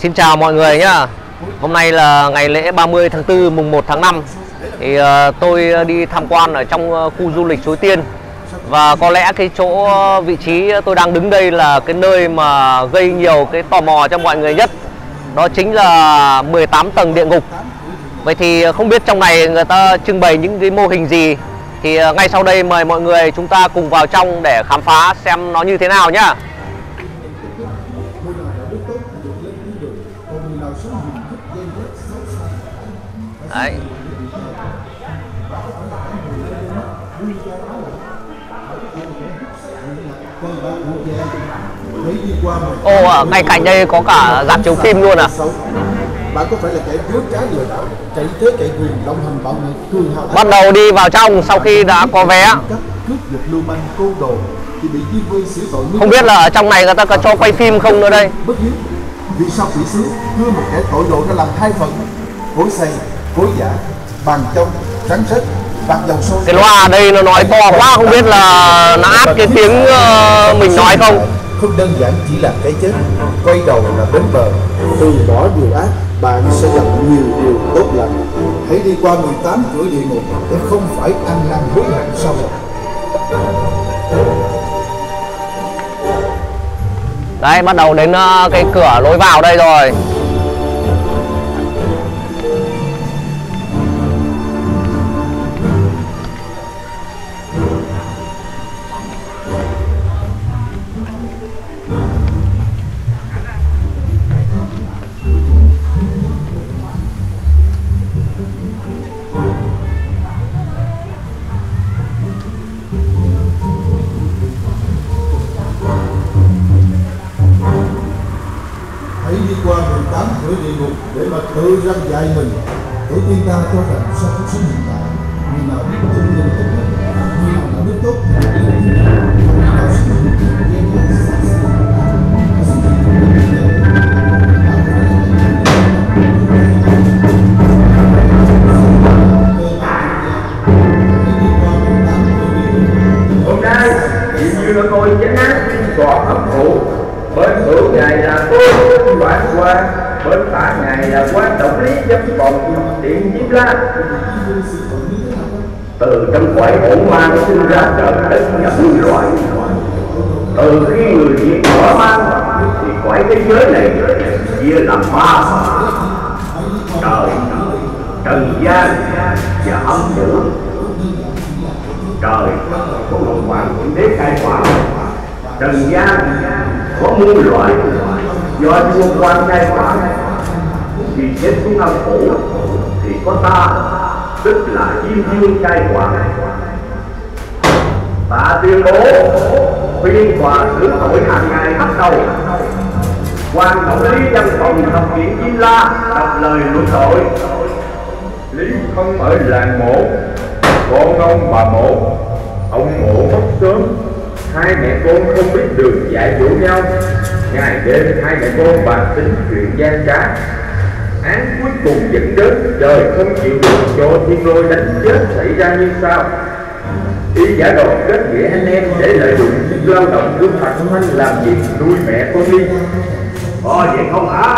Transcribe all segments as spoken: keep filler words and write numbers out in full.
Xin chào mọi người nhá. Hôm nay là ngày lễ ba mươi tháng tư mùng một tháng năm. Thì uh, tôi đi tham quan ở trong uh, khu du lịch Suối Tiên. Và có lẽ cái chỗ uh, vị trí tôi đang đứng đây là cái nơi mà gây nhiều cái tò mò cho mọi người nhất. Đó chính là mười tám tầng địa ngục. Vậy thì không biết trong này người ta trưng bày những cái mô hình gì. Thì uh, ngay sau đây mời mọi người chúng ta cùng vào trong để khám phá xem nó như thế nào nhá. Đấy. Ồ, ở ngay cạnh đây có cả rạp chiếu phim luôn à? Bạn có phải là kẻ dối trá lừa đảo, chạy thế chạy quyền, long hành bạo ngược, cường hào. Bắt đầu đi vào trong sau khi đã có vé. Không biết là ở trong này người ta có cho quay phim không nữa đây? Vì sao quỷ sứ đưa một kẻ tội đồ ra làm hai phần: cối xay, cối giả, bàn trong, rắn rết, bạc dầu sôi. Cái loa ở đây nó nói to quá, không biết là nó áp cái tiếng uh, mình nói không? Không đơn giản chỉ là cái chết, quay đầu là bến bờ. Từ bỏ điều ác, bạn sẽ gặp nhiều điều tốt lành. Hãy đi qua mười tám cửa địa ngục để không phải ăn năn hối hận sau này. Đấy, bắt đầu đến uh, cái cửa lối vào đây rồi. Đi qua mười tám cửa địa ngục để mà tự răn dạy mình. Tổ tiên ta cho rằng sau cuộc sống hiện tại, người nào biết tu nhân tốt nhất, người nào đạo đức tốt thì được lên thiên đàng, người nào sử dụng tiền gian ác sát sanh, có sự gì cũng được lên. Hôm nay, chỉ như nó ngồi chén ác, còn ấp ủ. Bên thượng ngài là tôi đoạn qua, bên phải ngài là quan tổng lý dâm còn điện Diêm La. Từ trong quậy hỗn mang sinh ra trời đất nhân loại. Từ khi người Việt mở mang thì quậy thế giới này chia làm ba: trời, trần gian và âm phủ. Trời có Ngọc Hoàng Thượng Đế cai quản, trần gian có muôn loại do vua quan cai quản. Vì chết xuống âm phủ thì có ta, tức là Diêm Vương cai quản. Ta tuyên bố phiên tòa xử tội hàng ngày bắt đầu. Quan tổng lý văn phòng học viện Diêm La đọc lời luận tội. Lý không ở làng Mộ, con ông bà Mộ. Ông Mộ mất sớm, hai mẹ con không biết đường dạy dỗ nhau. Ngày đêm hai mẹ con bàn tính chuyện gian trá. Án cuối cùng dẫn đến trời không chịu được cho thiên lôi đánh chết xảy ra như sau. Y giả đò kết nghĩa anh em để lợi dụng sức lao động của Thạch Thanh làm việc nuôi mẹ con đi. Có vậy không hả?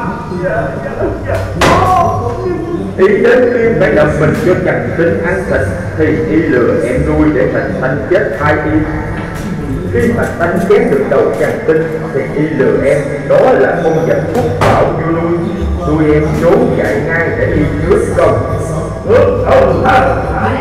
Y đến khi phải đập mình cho chàng Tinh ăn thịt thì Y lừa em nuôi để Thạch Thanh chết hai Y. Khi mà Thanh chém được đầu chàng Tinh thì Y lừa em đó là con vật phúc bạo như nuôi. Nuôi em trốn chạy ngay để Y cướp công. Cướp công hả?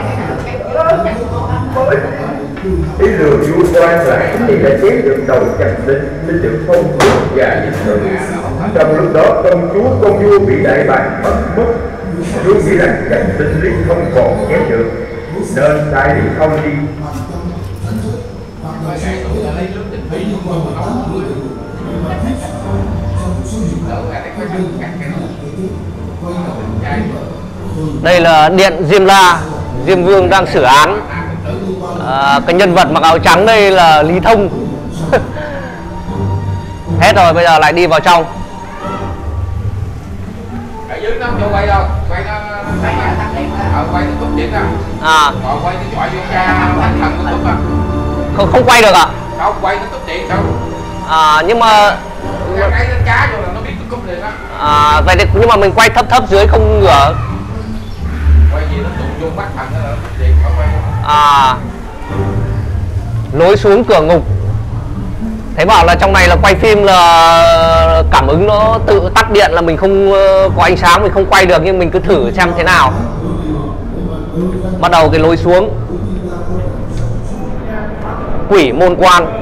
Y lừa vua quan lại thì đã chém được đầu chàng Tinh nên được phong tước và dịch sự. Trong lúc đó công chúa con vua bị đại bàng mất mất. Vua nghĩ rằng chàng Tinh Lý không còn chém được nên sai đi không đi. Đây là điện Diêm La, Diêm Vương đang xử án. À, cái nhân vật mặc áo trắng đây là Lý Thông. Hết rồi, bây giờ lại đi vào trong. Ở dưới nó không cho quay đâu, quay nó ờ, quay nó tút điện à. À. Còn quay cái chọi vô cha thánh thần nó tút à. Không không quay được ạ? À? Không quay nó tút điện đâu. À nhưng mà cái cái cá vô là nó biết nó cúp liền á. À, vậy thì, nhưng mà mình quay thấp thấp dưới không ngửa. Quay gì nó tụt vô mắt thằng đó là điện không quay. À, lối xuống cửa ngục. Thấy bảo là trong này là quay phim là cảm ứng nó tự tắt điện, là mình không có ánh sáng mình không quay được, nhưng mình cứ thử xem thế nào. Bắt đầu cái lối xuống Quỷ Môn Quan.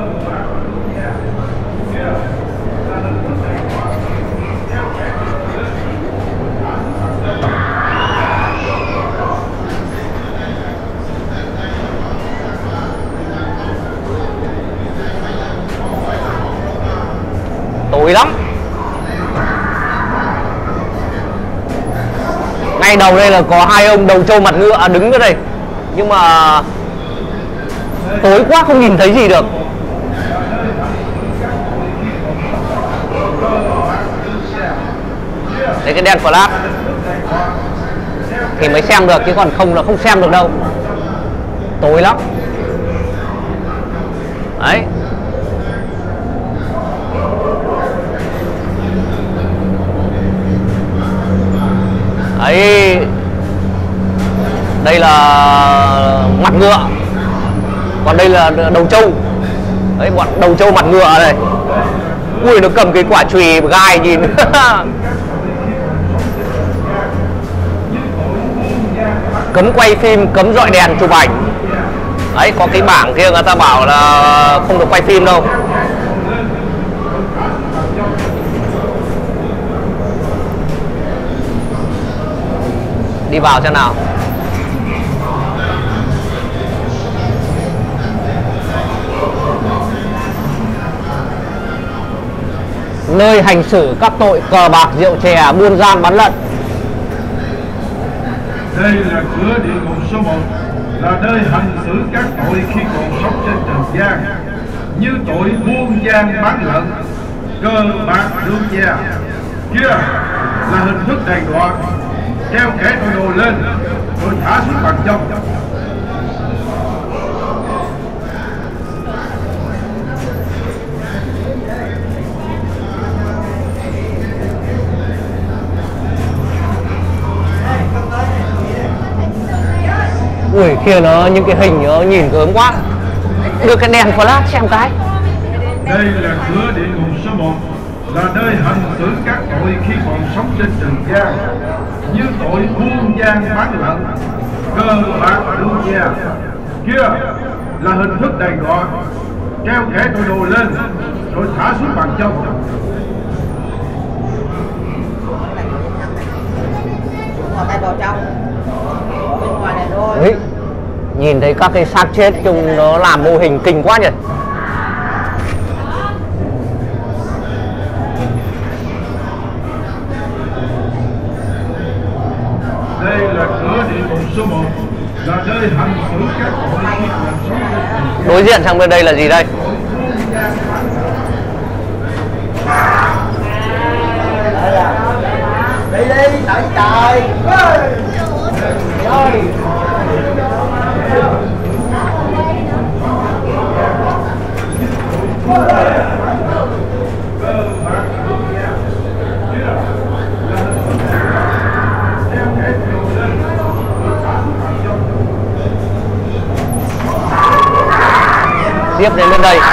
Tối lắm. Ngay đầu đây là có hai ông đầu trâu mặt ngựa đứng ở đây, nhưng mà tối quá không nhìn thấy gì được. Đấy, cái đèn flash thì mới xem được, chứ còn không là không xem được đâu. Tối lắm. Đấy. Đấy, đây là mặt ngựa, còn đây là đầu trâu. Đấy, bọn đầu trâu mặt ngựa này. Ui, nó cầm cái quả chùy gai nhìn. Cấm quay phim, cấm dọi đèn chụp ảnh. Đấy, có cái bảng kia người ta bảo là không được quay phim đâu. Đi vào xem nào. Nơi hành xử các tội cờ bạc, rượu chè, buôn gian, bán lận. Đây là cửa địa ngục số một, là nơi hành xử các tội khi còn sống trên trần gian, như tội buôn gian bán lận, cờ bạc, rượu chè. Kia là hình thức đày đọa, treo kẻ tội đồ lên rồi thả xuống bằng dông. Ui, kia nó những cái hình nó nhìn gớm quá. Đưa cái đèn flash xem cái. Đây là cửa địa ngục số một, là nơi hành xử các tội khi còn sống trên trần gian, như tội buôn gian bán lận, cờ bạc, rượu chè. Kia là hình thức đày đọa, treo kẻ tội đồ lên rồi thả xuống bàn trong. Tay vào trong, bên ngoài này thôi. Đấy, nhìn thấy các cái xác chết chung nó làm mô hình kinh quá nhỉ. Đây là cửa địa ngục số một, là nơi hành xử các tội khi còn sống trên trần gian. Đối diện sang bên đây là gì đây? Đi đi, đợi trời. Rồi. Tiếp đến bên đây.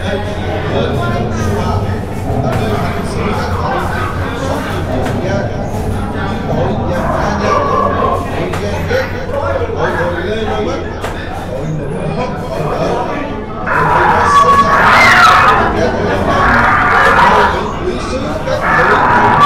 Đây là nơi hành số ba, là nơi hành xử các tội sống từ trần gian, những tội và tha nhân, tội ghen ghét, tội đồi lê đôi mắt, tội nịnh hót tội đỡ, tội nói xấu xa, kẻ tội lần này, tội bị quỷ sứ các tội.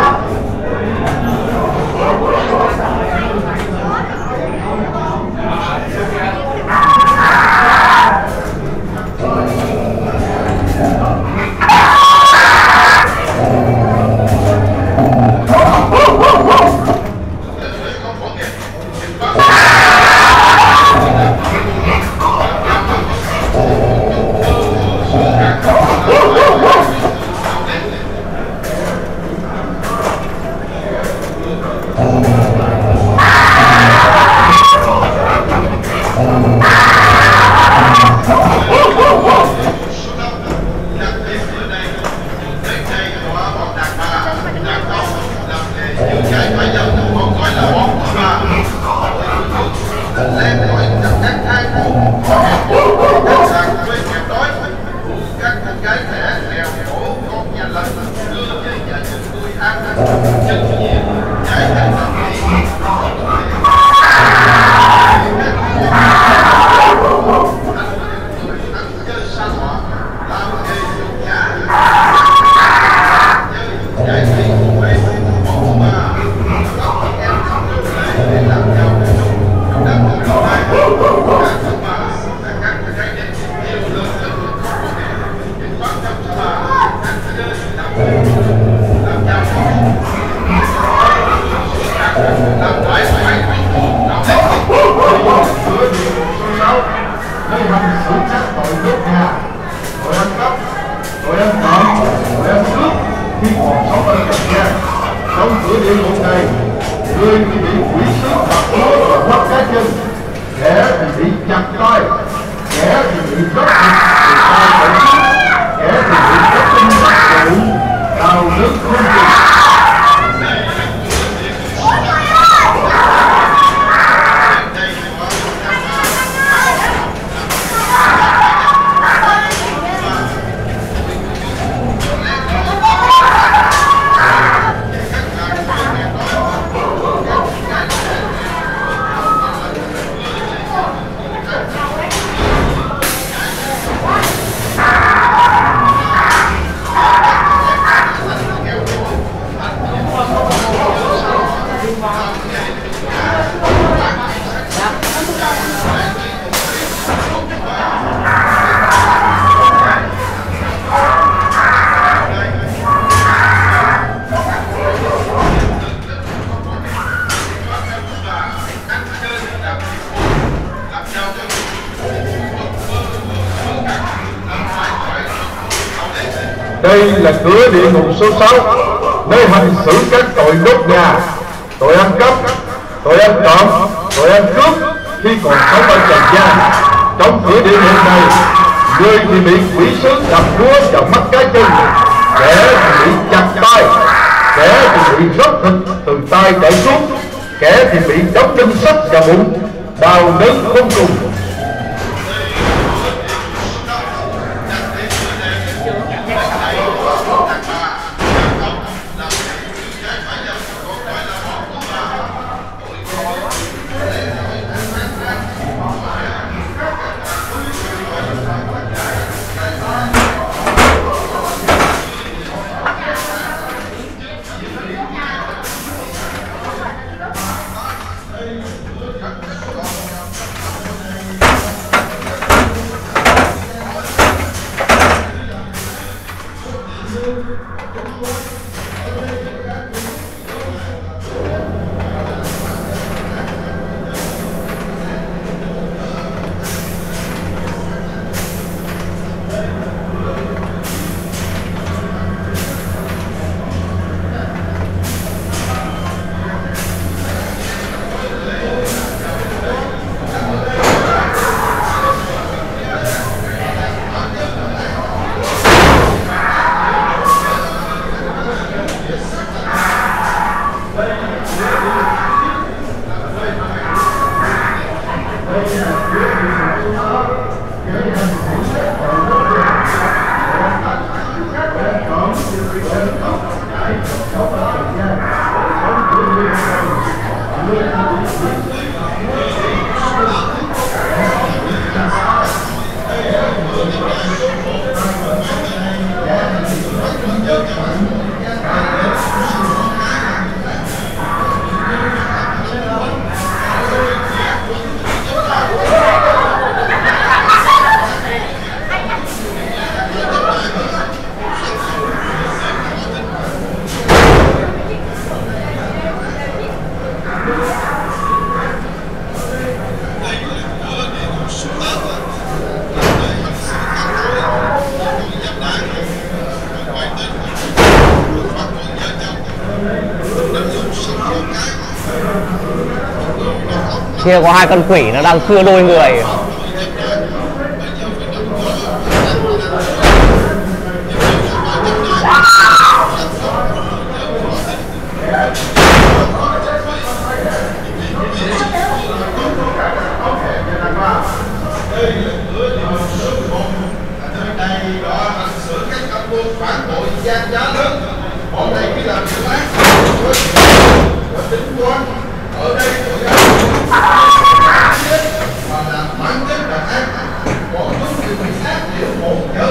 Nơi hành xử các tội đốt nhà, tội ăn cắp, tội ăn trộm, tội ăn cướp khi còn sống ở trần gian. Trong cửa địa ngục này, người thì bị quỷ sứ bắt bớ và mất cái chân, kẻ thì bị chặt tay, kẻ thì bị rớt thịt từ tay phải xuống, kẻ thì bị kết tinh bắt rượu, đào nước không chừng. Đây là cửa địa ngục số sáu, nơi hành xử các tội đốt nhà, tội ăn cắp, tội ăn trộm, tội ăn cướp khi còn sống ở trần gian. Trong cửa địa ngục này, người thì bị quỷ sứ đập búa vào mắt cái chân, kẻ thì bị chặt tay, kẻ thì bị rớt thịt từ tay chảy xuống, kẻ thì bị đóng đinh sắt vào bụng, đau đớn không cùng. Kia có hai con quỷ nó đang cưa đôi người. phản bội gian trá lớn, bọn này khi làm sự ác có tính toán ở đây tụi ác mà làm bản chất là ác, bọn chúng đều bị ác liễu một chớ.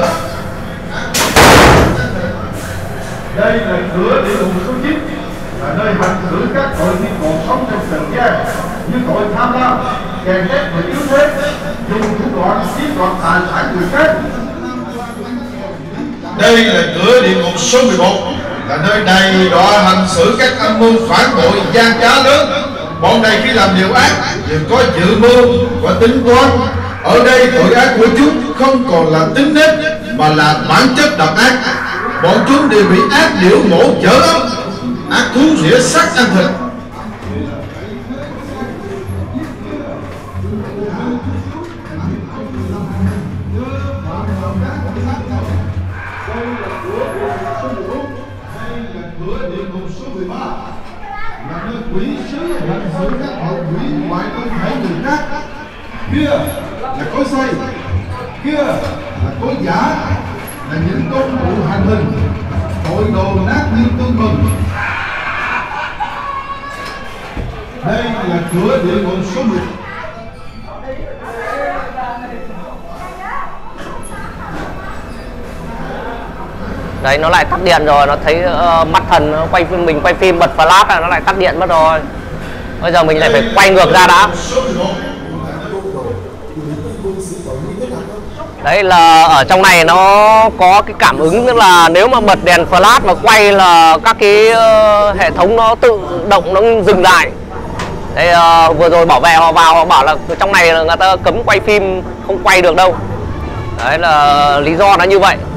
Đây là cửa địa ngục số chín, là nơi hành xử các tội khi còn sống trong trần gian, như tội tham lam, chèn ép người yếu thế, dùng thủ đoạn chiếm đoạt tài sản người khác. Đây là cửa địa ngục số mười một, là nơi đầy đọa hành xử các âm mưu phản bội gian trá lớn. Bọn này khi làm điều ác đều có dự mưu và tính toán. Ở đây tội ác của chúng không còn là tính nết mà là bản chất độc ác. Bọn chúng đều bị ác liễu mổ chở ấp, ác thú rỉa xác ăn thịt. Là nơi quỷ sứ hành xử các tội quỷ hoại thân thể người khác. Kia là cối xoay, kia là cối giả, là những công cụ hành hình, tội đồ nát như tương bừng. Đây là cửa địa ngục số mười. Đấy, nó lại tắt điện rồi, nó thấy uh, mắt thần nó quay phim, mình quay phim bật flash là nó lại tắt điện mất rồi. Bây giờ mình lại phải quay ngược ra đã. Đấy là ở trong này nó có cái cảm ứng, tức là nếu mà bật đèn flash và quay là các cái uh, hệ thống nó tự động nó dừng lại. Đấy, uh, vừa rồi bảo vệ họ vào họ bảo là trong này là người ta cấm quay phim, không quay được đâu. Đấy là lý do nó như vậy.